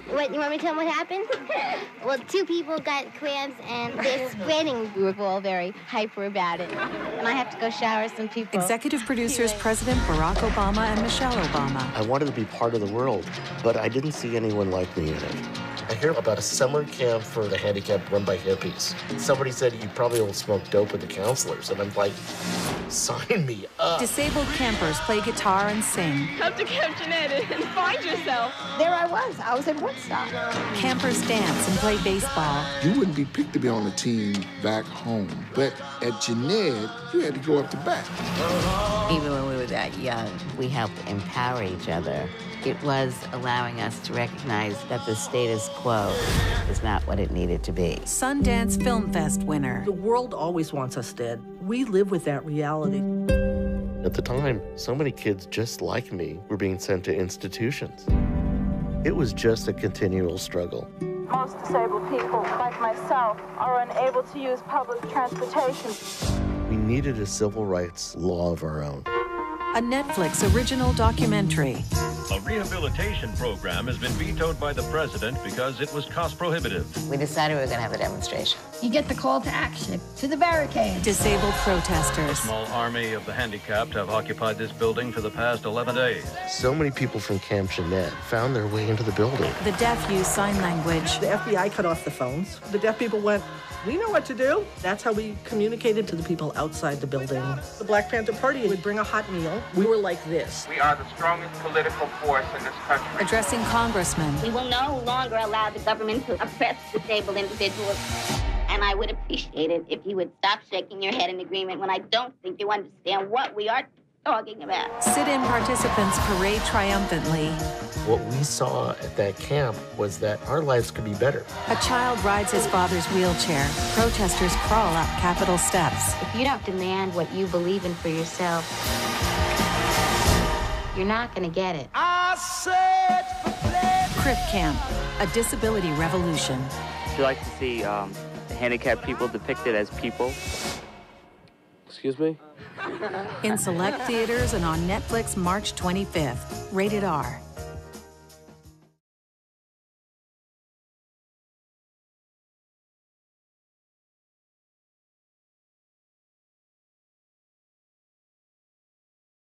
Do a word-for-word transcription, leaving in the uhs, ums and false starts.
What, you want me to tell them what happened? Well, two people got cramps and they're spreading. We were all very hyper about it. And I have to go shower some people. Executive producers President Barack Obama and Michelle Obama. I wanted to be part of the world, but I didn't see anyone like me in it. I hear about a summer camp for the handicapped run by hippies. Somebody said you probably will smoke dope with the counselors, and I'm like, sign me up. Disabled campers play guitar and sing. Come to Camp Jeanette and find yourself. There I was. I was in Woodstock. Campers dance and play baseball. You wouldn't be picked to be on the team back home, but at Jeanette, you had to go up to bat. Even when we were that young, we helped empower each other. It was allowing us to recognize that the status quo is not what it needed to be. Sundance Film Fest winner. The world always wants us dead. We live with that reality. At the time, so many kids just like me were being sent to institutions. It was just a continual struggle. Most disabled people, like myself, are unable to use public transportation. We needed a civil rights law of our own. A Netflix original documentary. A rehabilitation program has been vetoed by the president because it was cost prohibitive. We decided we were going to have a demonstration. You get the call to action, to the barricades. Disabled A protesters. small army of the handicapped have occupied this building for the past eleven days. So many people from Camp Jeanette found their way into the building. The deaf use sign language. The F B I cut off the phones. The deaf people went, we know what to do. That's how we communicated to the people outside the building. The Black Panther Party would bring a hot meal. We were like this. We are the strongest political force in this country. Addressing congressmen. We will no longer allow the government to oppress disabled individuals. And I would appreciate it if you would stop shaking your head in agreement when I don't think you understand what we are talking about. Sit-in participants parade triumphantly. What we saw at that camp was that our lives could be better. A child rides his father's wheelchair. Protesters crawl up Capitol steps. If you don't demand what you believe in for yourself, you're not going to get it. I search for pleasure. Crip Camp, a disability revolution. Would you like to see um, the handicapped people depicted as people? Excuse me? In select theaters and on Netflix March twenty-fifth. Rated R.